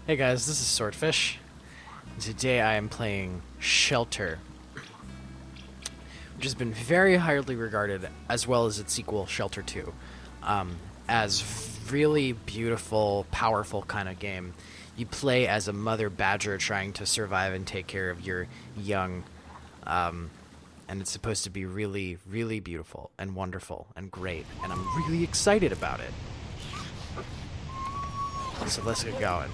Hey guys, this is Swordfish. Today I am playing Shelter, which has been very highly regarded, as well as its sequel, Shelter 2, as really beautiful, powerful kind of game. You play as a mother badger trying to survive and take care of your young, and it's supposed to be really, really beautiful and wonderful and great, and I'm really excited about it. So let's get going.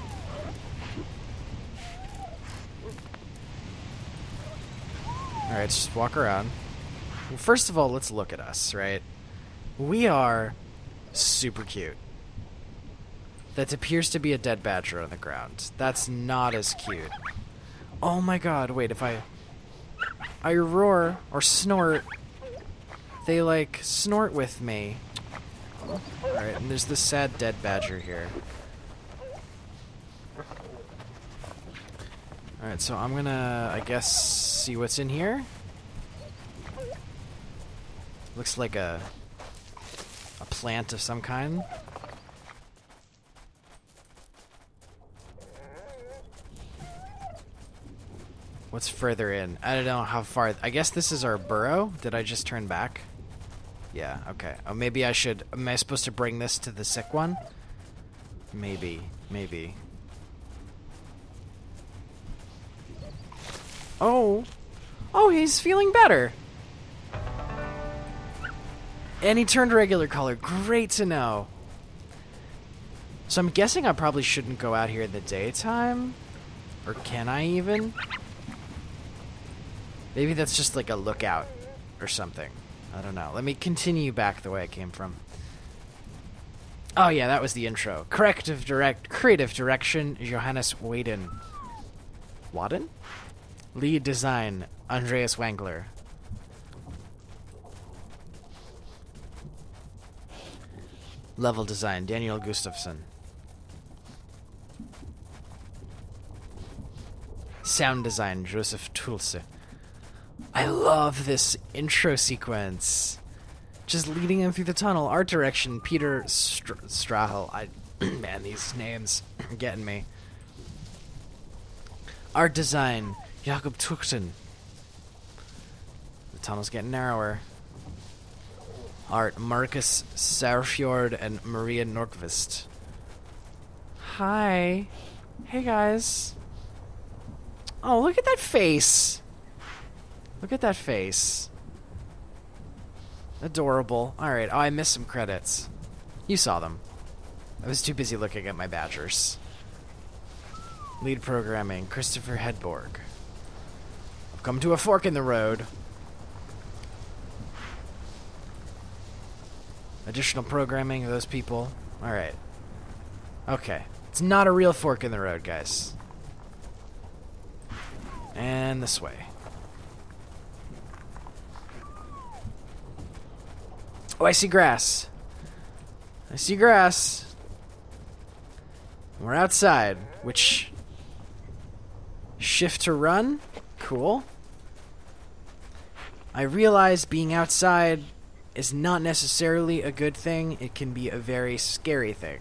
Alright, just walk around. Well, first of all, let's look at us, right? We are super cute. That appears to be a dead badger on the ground. That's not as cute. Oh my god, wait, if I roar or snort, they like snort with me. Alright, and there's this sad dead badger here. Alright, so I'm gonna, I guess, see what's in here. Looks like a plant of some kind. What's further in? I don't know how far. I guess this is our burrow. Did I just turn back? Yeah, okay. Oh, maybe I should. Am I supposed to bring this to the sick one? Maybe. Maybe. Oh. Oh, he's feeling better. And he turned regular color. Great to know. So I'm guessing I probably shouldn't go out here in the daytime. Or can I even? Maybe that's just like a lookout or something. I don't know. Let me continue back the way I came from. Oh yeah, that was the intro. Creative direction, Johannes Waden. Waden? Lead design, Andreas Wangler. Level design, Daniel Gustafsson. Sound design, Joseph Tulse. I love this intro sequence. Just leading him through the tunnel. Art direction, Peter Strahel. Man, these names are getting me. Art design, Jakob Tuchten. The tunnel's getting narrower. Art, Marcus Sarfjord and Maria Norqvist. Hi. Hey, guys. Oh, look at that face. Look at that face. Adorable. Alright, oh, I missed some credits. You saw them. I was too busy looking at my badgers. Lead programming, Christopher Hedborg. I've come to a fork in the road. Additional programming of those people. Alright. Okay. It's not a real fork in the road, guys. And this way. Oh, I see grass. I see grass. We're outside, which... Shift to run? Cool. I realize being outside is not necessarily a good thing. It can be a very scary thing.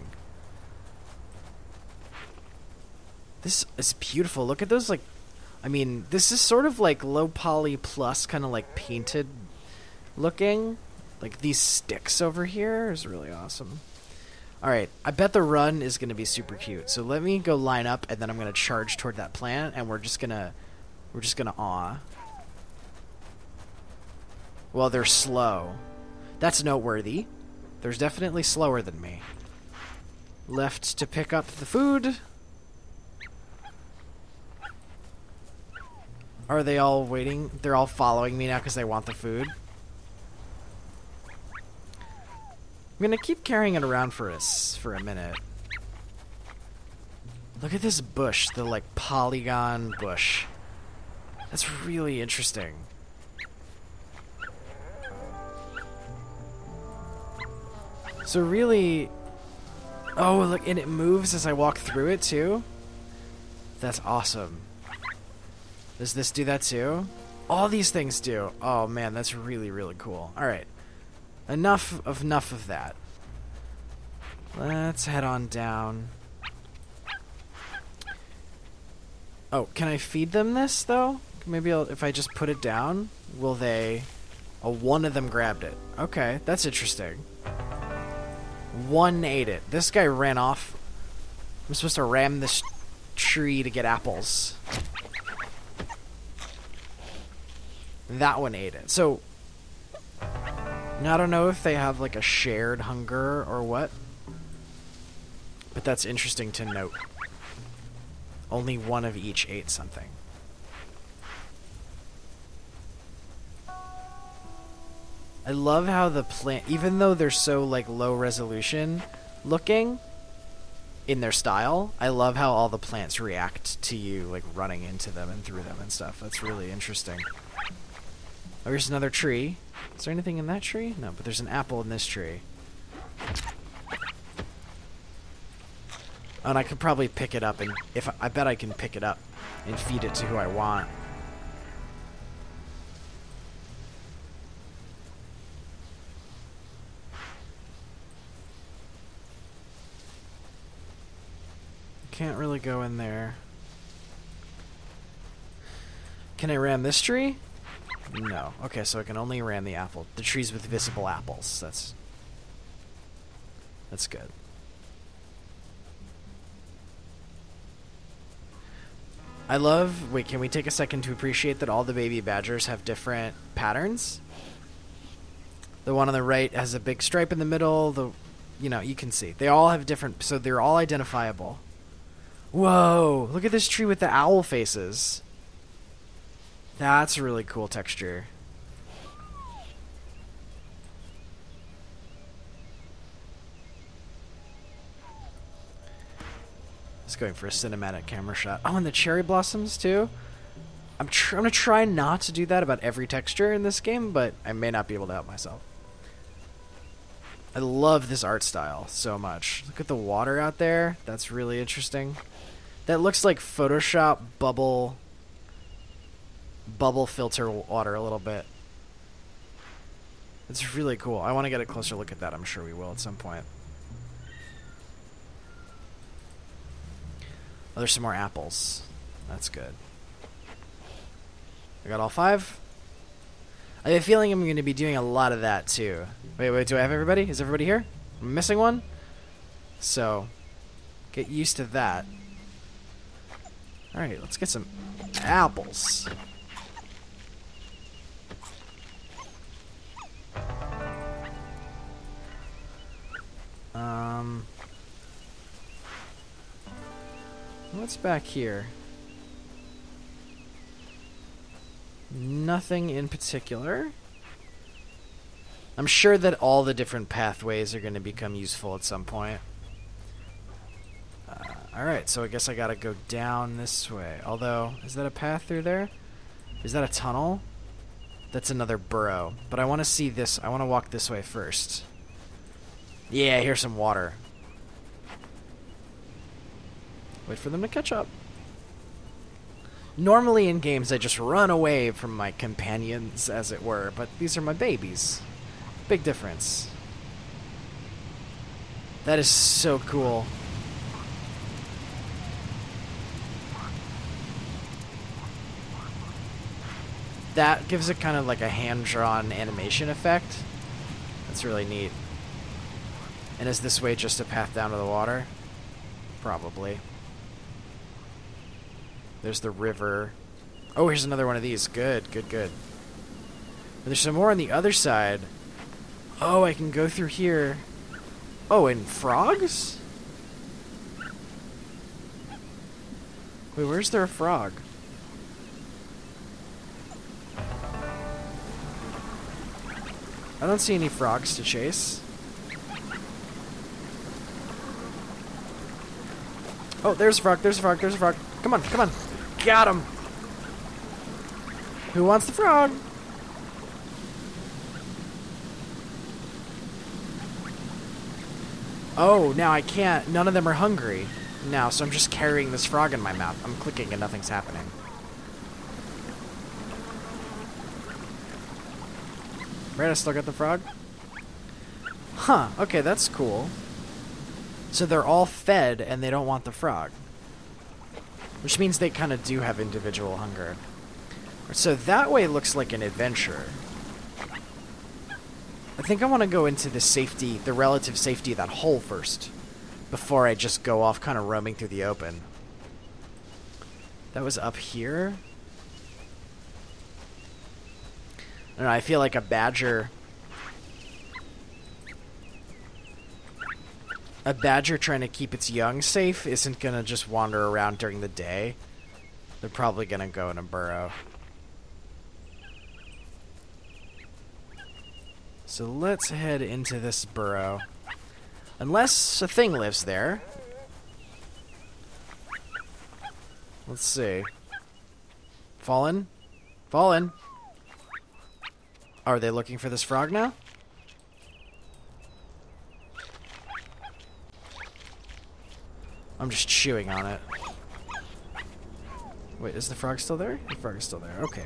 This is beautiful. Look at those, like... I mean, this is sort of like low poly plus kind of like painted looking. Like these sticks over here is really awesome. Alright, I bet the run is going to be super cute. So let me go line up and then I'm going to charge toward that plant and we're just going to awe. Well, they're slow. That's noteworthy. There's definitely slower than me. Left to pick up the food. Are they all waiting? They're all following me now because they want the food. I'm gonna keep carrying it around for us for a minute. Look at this bush, the like polygon bush. That's really interesting. So really... Oh, look, and it moves as I walk through it too? That's awesome. Does this do that too? All these things do. Oh man, that's really, really cool. Alright. Enough of that. Let's head on down. Oh, can I feed them this, though? Maybe if I just put it down, will they... Oh, one of them grabbed it. Okay, that's interesting. One ate it. This guy ran off. I'm supposed to ram this tree to get apples. That one ate it. So, I don't know if they have like a shared hunger or what. But that's interesting to note. Only one of each ate something. I love how the plant, even though they're so like low resolution looking in their style, I love how all the plants react to you like running into them and through them and stuff. That's really interesting. Oh, here's another tree. Is there anything in that tree? No, but there's an apple in this tree. Oh, and I could probably pick it up, and I bet I can pick it up and feed it to who I want. Can't really go in there. Can I ram this tree? No. Okay, so I can only ram the apple. The trees with visible apples. That's good. I love... Wait, can we take a second to appreciate that all the baby badgers have different patterns? The one on the right has a big stripe in the middle. You know, you can see. They all have different... So they're all identifiable. Whoa! Look at this tree with the owl faces. That's a really cool texture. Just going for a cinematic camera shot. Oh, and the cherry blossoms too. I'm gonna try not to do that about every texture in this game, but I may not be able to help myself. I love this art style so much. Look at the water out there. That's really interesting. That looks like Photoshop bubble filter water a little bit. It's really cool. I want to get a closer look at that. I'm sure we will at some point. Oh, there's some more apples. That's good. I got all 5. I have a feeling I'm going to be doing a lot of that too. Wait, do I have everybody? Is everybody here? I'm missing one? So, get used to that. Alright, let's get some apples. What's back here? Nothing in particular. I'm sure that all the different pathways are going to become useful at some point. Alright, so I guess I gotta go down this way. Although, is that a path through there? Is that a tunnel? That's another burrow. But I want to see this. I want to walk this way first. Yeah, here's some water. Wait for them to catch up. Normally in games I just run away from my companions, as it were, but these are my babies. Big difference. That is so cool. That gives it kind of like a hand-drawn animation effect. That's really neat. And is this way just a path down to the water? Probably. There's the river. Oh, here's another one of these. Good, good, good. But there's some more on the other side. Oh, I can go through here. Oh, and frogs? Wait, where's there a frog? I don't see any frogs to chase. Oh, there's a frog, there's a frog, there's a frog. Come on, come on. Got him. Who wants the frog? Oh, now I can't. None of them are hungry now, so I'm just carrying this frog in my mouth. I'm clicking and nothing's happening. Right, I still got the frog? Huh, okay, that's cool. So they're all fed and they don't want the frog. which means they kind of do have individual hunger. So that way looks like an adventure. I think I want to go into the safety, the relative safety of that hole first, before I just go off kind of roaming through the open. That was up here. I don't know, I feel like a badger... A badger trying to keep its young safe isn't going to just wander around during the day. They're probably going to go in a burrow. So let's head into this burrow. Unless a thing lives there. Let's see. Fallen? Fallen! Are they looking for this frog now? I'm just chewing on it. Wait, is the frog still there? The frog is still there. Okay.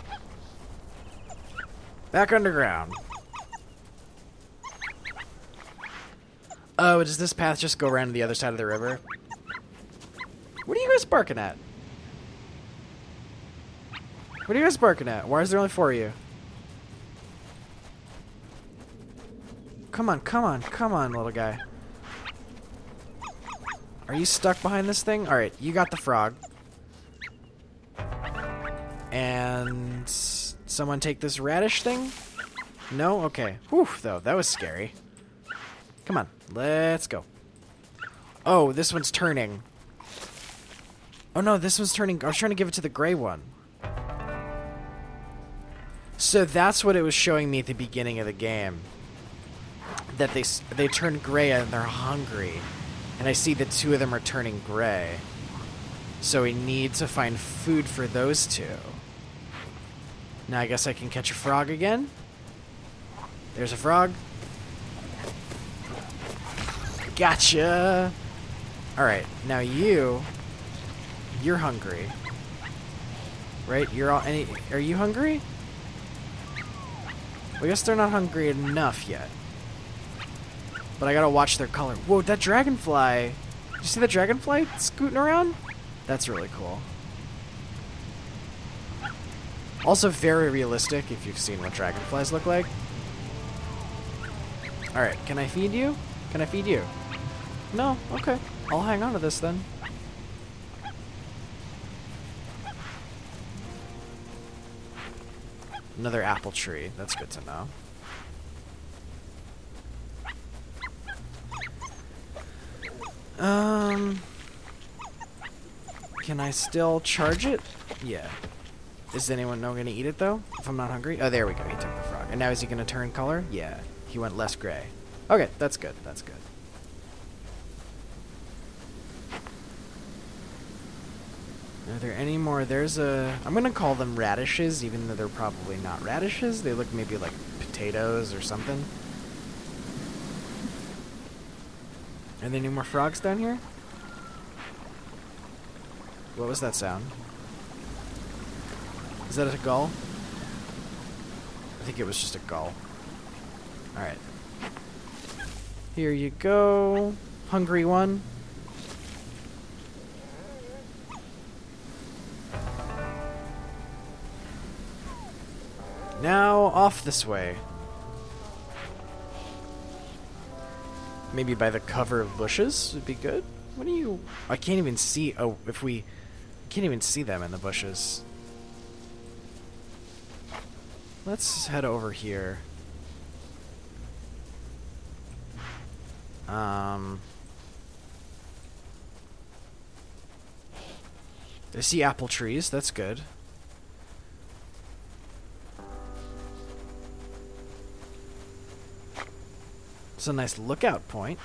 Back underground. Oh, does this path just go around to the other side of the river? What are you guys barking at? What are you guys barking at? Why is there only 4 of you? Come on, come on, come on, little guy. Are you stuck behind this thing? Alright, you got the frog. And... someone take this radish thing? No? Okay. Whew, though, that was scary. Come on, let's go. Oh, this one's turning. Oh no, this one's turning. I was trying to give it to the gray one. So that's what it was showing me at the beginning of the game. That they turn gray and they're hungry. And I see the 2 of them are turning gray. So we need to find food for those 2. Now I guess I can catch a frog again. There's a frog. Gotcha! Alright, now you're hungry. Right? Are you hungry? Well, I guess they're not hungry enough yet. But I gotta watch their color. Whoa, that dragonfly! Did you see the dragonfly scooting around? That's really cool. Also very realistic if you've seen what dragonflies look like. Alright, can I feed you? Can I feed you? No? Okay. I'll hang on to this then. Another apple tree. That's good to know. Can I still charge it? Yeah. Is anyone going to eat it though? If I'm not hungry? Oh, there we go. He took the frog. And now is he going to turn color? Yeah. He went less gray. Okay, that's good. That's good. Are there any more? There's a... I'm going to call them radishes, even though they're probably not radishes. They look maybe like potatoes or something. Are there any more frogs down here? What was that sound? Is that a gull? I think it was just a gull. Alright. Here you go. Hungry one. Now, off this way. Maybe by the cover of bushes would be good. What are you... I can't even see... Oh, if we... Can't even see them in the bushes. Let's head over here. I see apple trees. That's good. It's a nice lookout point.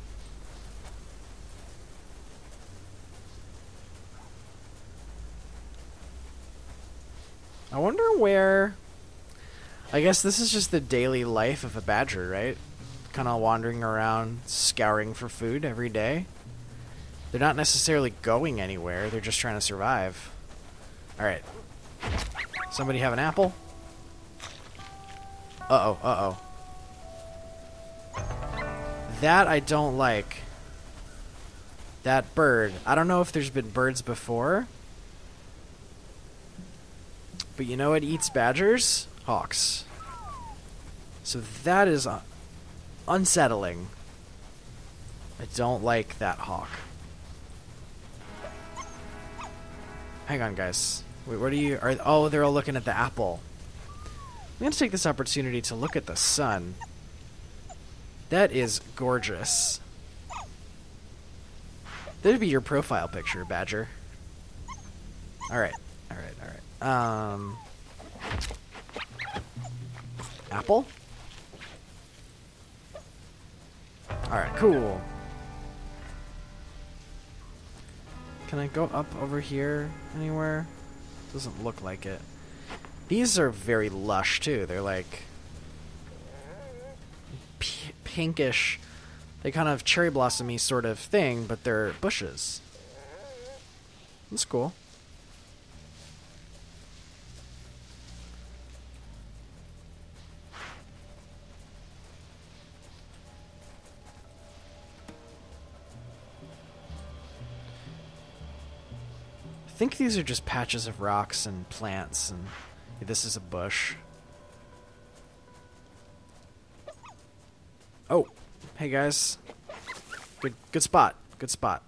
I wonder where... I guess this is just the daily life of a badger, right? Kind of wandering around, scouring for food every day. They're not necessarily going anywhere. They're just trying to survive. Alright. Somebody have an apple? Uh-oh, uh-oh. That I don't like. that bird. I don't know if there's been birds before. But you know what eats badgers? Hawks. So that is unsettling. I don't like that hawk. Hang on, guys. Wait, what are you... oh, they're all looking at the apple. I'm going to take this opportunity to look at the sun. That is gorgeous. That'd be your profile picture, Badger. Alright. Apple? Alright, cool. Can I go up over here anywhere? Doesn't look like it. These are very lush, too. They're like... pinkish. They kind of cherry blossomy sort of thing, but they're bushes. That's cool. I think these are just patches of rocks and plants, and this is a bush. Oh, hey guys. Good spot. Good spot.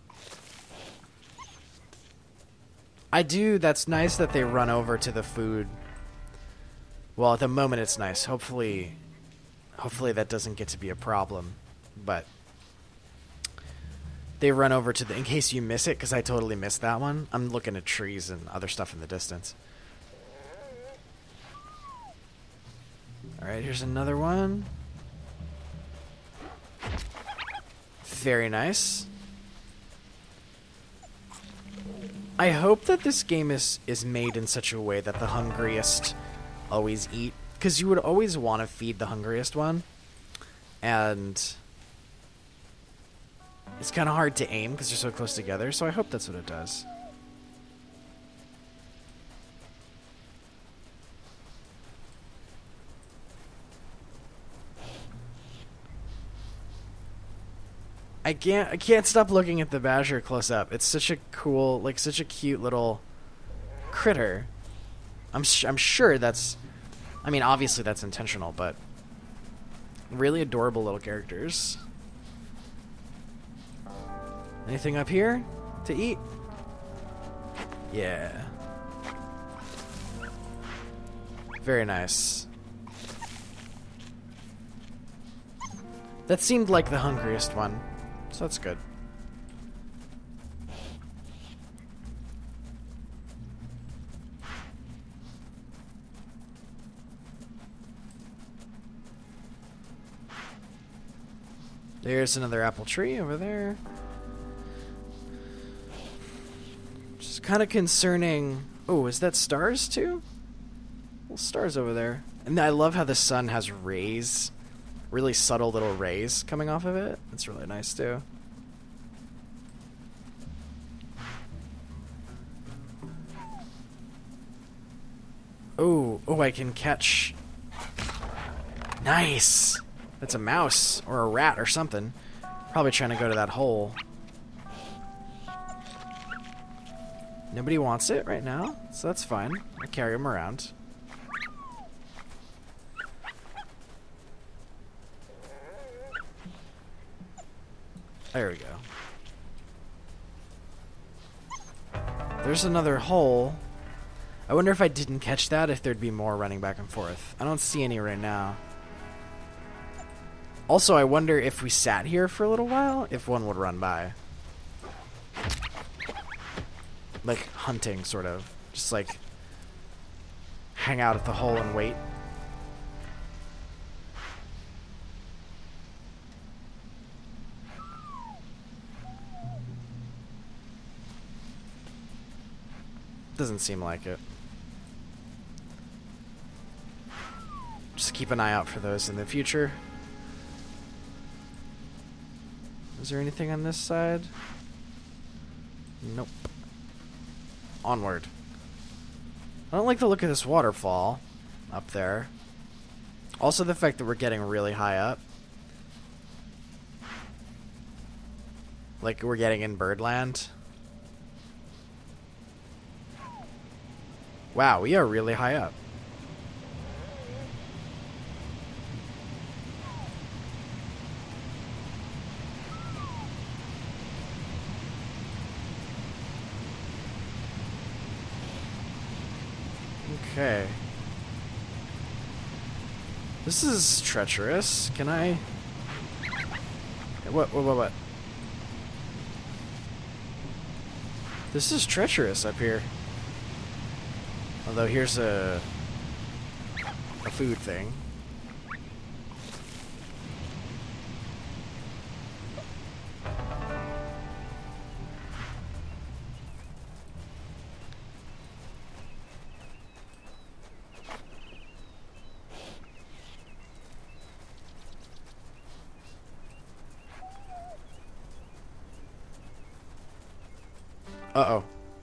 That's nice that they run over to the food. Well, at the moment it's nice. Hopefully that doesn't get to be a problem. But they run over to the... in case you miss it, because I totally missed that one. I'm looking at trees and other stuff in the distance. Alright, here's another one. Very nice. I hope that this game is made in such a way that the hungriest always eat. Because you would always want to feed the hungriest one. And... it's kind of hard to aim because they're so close together, so I hope that's what it does. I can't stop looking at the badger close up. It's such a cool, like such a cute little critter. I'm sure that's, I mean, obviously that's intentional, but really adorable little characters. Anything up here to eat? Yeah. Very nice. That seemed like the hungriest one, so that's good. There's another apple tree over there. Just kind of concerning. Oh, is that stars too? Little stars over there. And I love how the sun has rays. Really subtle little rays coming off of it. It's really nice too. Oh, I can catch. Nice. That's a mouse or a rat or something. Probably trying to go to that hole. Nobody wants it right now, so that's fine. I carry him around. There we go. There's another hole. I wonder if I didn't catch that, if there'd be more running back and forth. I don't see any right now. Also, I wonder if we sat here for a little while, if one would run by. Like hunting, sort of. Just like hang out at the hole and wait. Doesn't seem like it. Just keep an eye out for those in the future. Is there anything on this side? Nope. Onward. I don't like the look of this waterfall up there. Also the fact that we're getting really high up. Like we're getting in Birdland. Wow, we are really high up. Okay. This is treacherous. Can I... What? This is treacherous up here. Although here's a food thing. Uh-oh.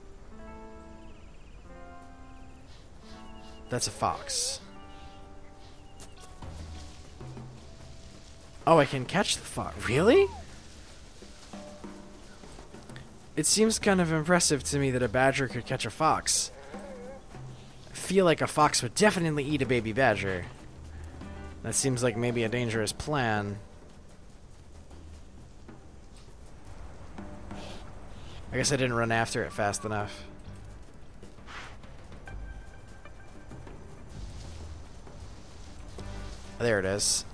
That's a fox. Oh, I can catch the fox. Really? It seems kind of impressive to me that a badger could catch a fox. I feel like a fox would definitely eat a baby badger. That seems like maybe a dangerous plan. I guess I didn't run after it fast enough. There it is.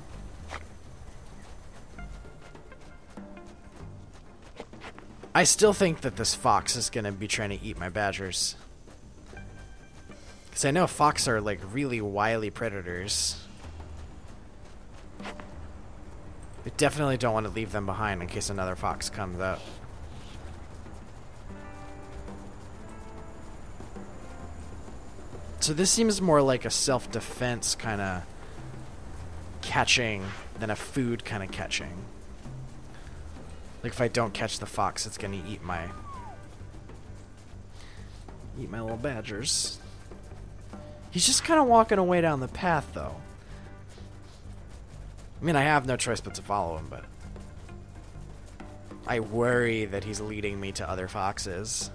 I still think that this fox is gonna be trying to eat my badgers. Because I know fox are like really wily predators. We definitely don't want to leave them behind in case another fox comes up. So this seems more like a self-defense kind of catching than a food kind of catching. Like if I don't catch the fox, it's gonna eat my little badgers. He's just kind of walking away down the path, though. I mean, I have no choice but to follow him, but I worry that he's leading me to other foxes.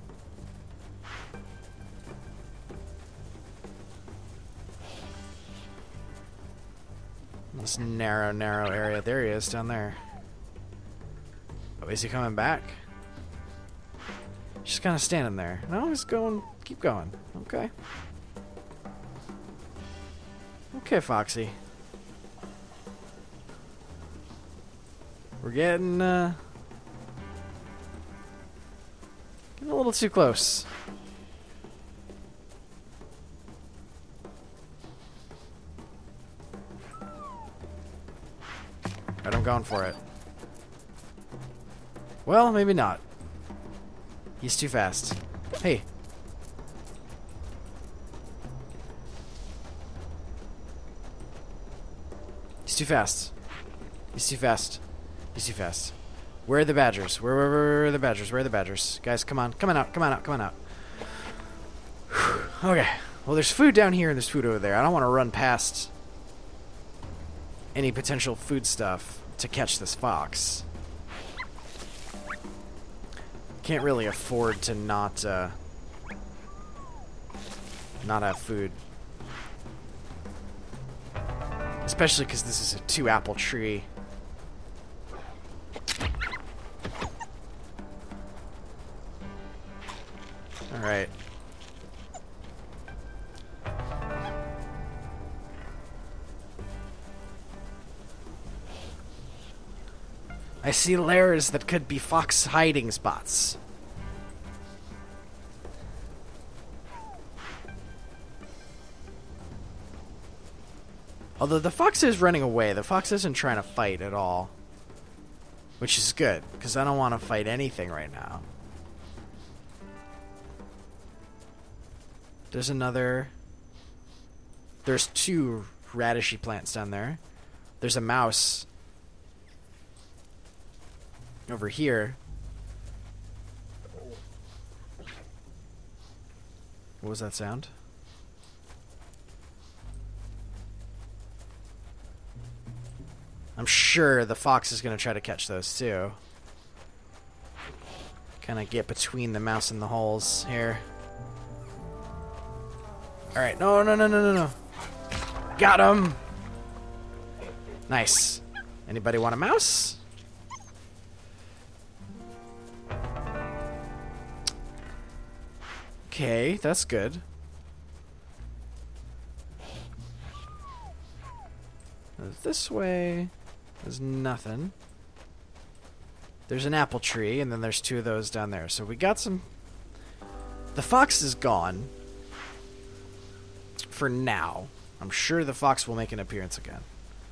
This narrow area. There he is, down there. Oh, is he coming back? Just kind of standing there. No, he's going. Keep going. Okay. Okay, Foxy. We're getting a little too close. Right, I'm going for it. Well, maybe not. He's too fast. Hey. He's too fast. He's too fast. He's too fast. Where are the badgers? Where are the badgers? Where are the badgers? Guys, come on. Come on out. Come on out. Come on out. Okay. Well, there's food down here and there's food over there. I don't want to run past any potential food stuff to catch this fox. Can't really afford to not have food. Especially because this is a 2-apple tree. Alright. I see lairs that could be fox hiding spots. Although the fox is running away, the fox isn't trying to fight at all. Which is good, because I don't want to fight anything right now. There's another... There's 2 radishy plants down there. There's a mouse over here. What was that sound? I'm sure the fox is going to try to catch those too. Kind of get between the mouse and the holes here. Alright, no. Got him! Nice. Anybody want a mouse? Okay, that's good. This way, there's nothing. There's an apple tree, and then there's 2 of those down there. So we got some... The fox is gone. For now. I'm sure the fox will make an appearance again.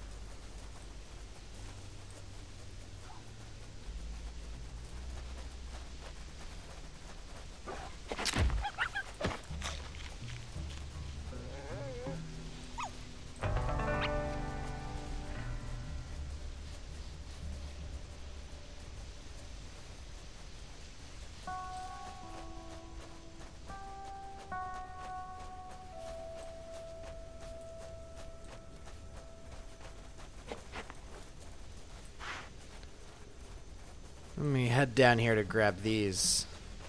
Let me head down here to grab these.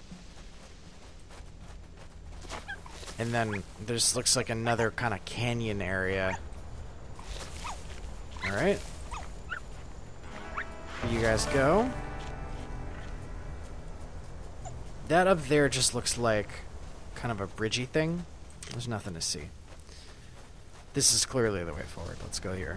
And then there's looks like another kind of canyon area. Alright. You guys go. That up there just looks like kind of a bridgey thing. There's nothing to see. This is clearly the way forward. Let's go here.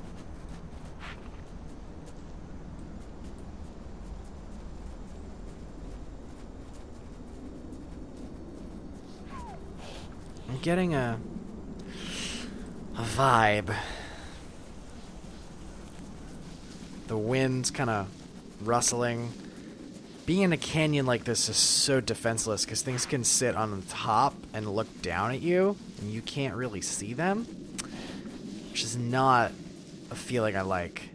I'm getting a vibe. The wind's kind of rustling. Being in a canyon like this is so defenseless because things can sit on the top and look down at you, and you can't really see them, which is not a feeling I like.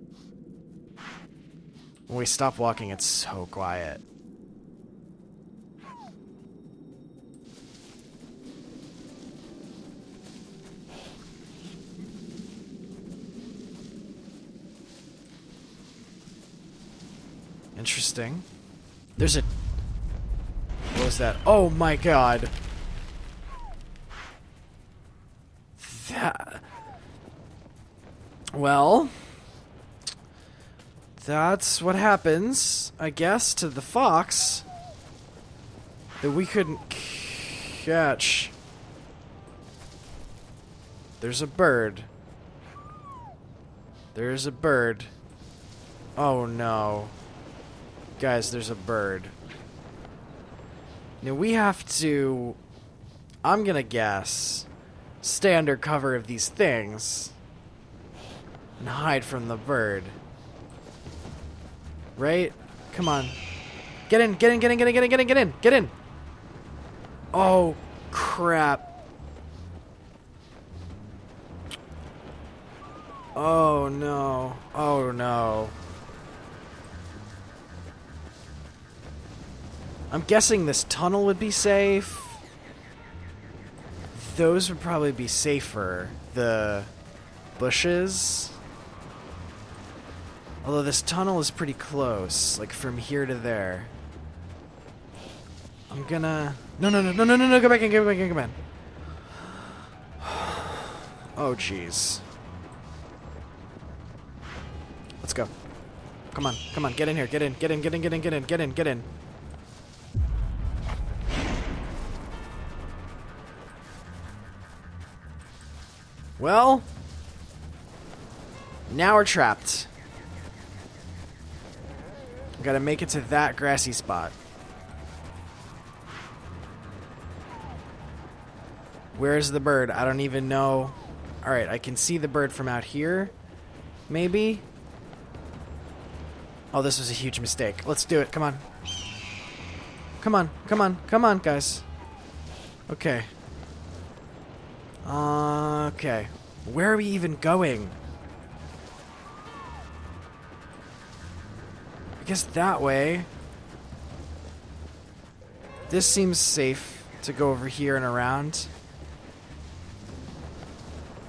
When we stop walking, it's so quiet. Interesting. There's a... What was that? Oh my god. That... Well... That's what happens, I guess, to the fox. That we couldn't catch. There's a bird. There's a bird. Oh no. Guys, there's a bird. Now we have to, I'm gonna guess, stay under cover of these things and hide from the bird. Right? Come on. Get in, get in, get in, get in, get in, get in, get in, get in! Oh, crap. Oh no. Oh no. I'm guessing this tunnel would be safe. Those would probably be safer. The bushes. Although this tunnel is pretty close. Like from here to there. I'm gonna... No, go back in, go back in, go back in. Oh, jeez. Let's go. Come on, get in here, get in, get in, get in, get in, get in, get in, get in. Well, now we're trapped. Gotta make it to that grassy spot. Where's the bird? I don't even know. Alright, I can see the bird from out here. Maybe? Oh, this was a huge mistake. Let's do it. Come on. Come on, come on, come on, guys. Okay. Okay. Where are we even going? I guess that way. This seems safe to go over here and around.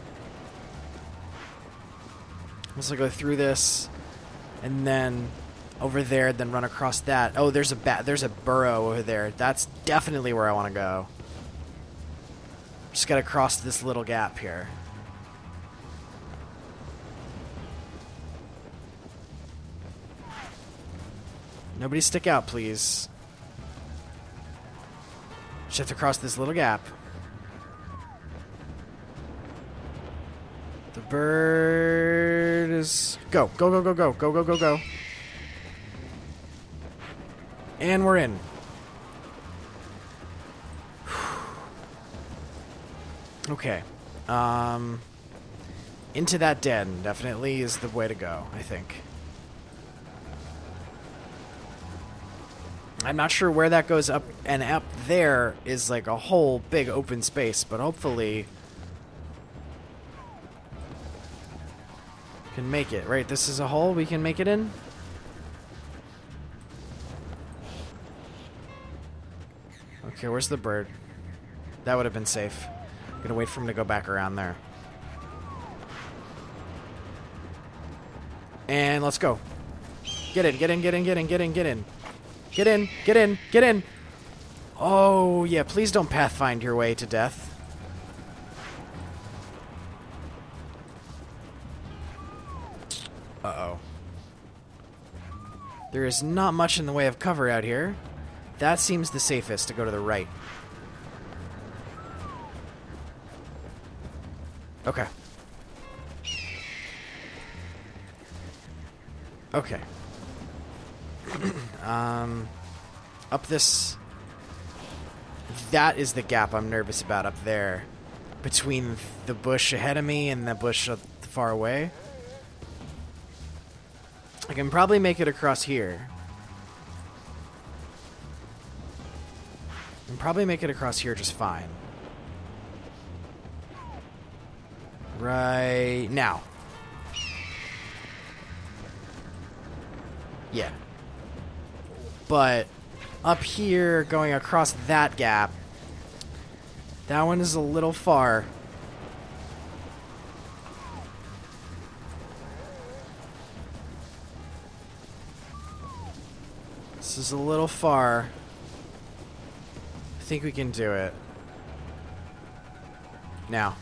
Let's go through this and then over there, then run across that. Oh, there's a burrow over there. That's definitely where I want to go. Just gotta cross this little gap here. Nobody stick out, please. Just have to cross this little gap. The bird is... Go. Go, go, go, go. Go, go, go, go. And we're in. Okay. Into that den definitely is the way to go, I think. I'm not sure where that goes up, and up there is like a whole big open space, but hopefully can make it, right? This is a hole we can make it in? Okay, where's the bird? That would have been safe. I'm gonna wait for him to go back around there. And let's go. Get in, get in, get in, get in, get in, get in. Get in, get in, get in. Oh, yeah, please don't pathfind your way to death. Uh-oh. There is not much in the way of cover out here. That seems the safest, to go to the right. Okay. Okay. Up this... That is the gap I'm nervous about up there. Between the bush ahead of me and the bush far away. I can probably make it across here. I can probably make it across here just fine. Right now. Yeah. But up here, going across that gap, that one is a little far. This is a little far. I think we can do it. Now.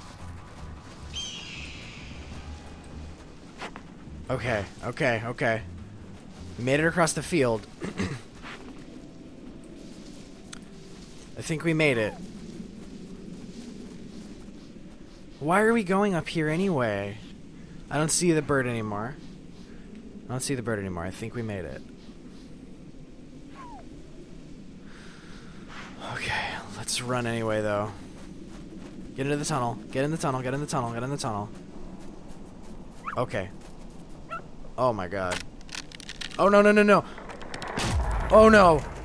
Okay, okay, okay. We made it across the field. I think we made it. Why are we going up here anyway? I don't see the bird anymore. I don't see the bird anymore. I think we made it. Okay, let's run anyway, though. Get into the tunnel. Get in the tunnel. Get in the tunnel. Get in the tunnel. Okay. Oh my god. Oh, no, no, no, no. Oh, no.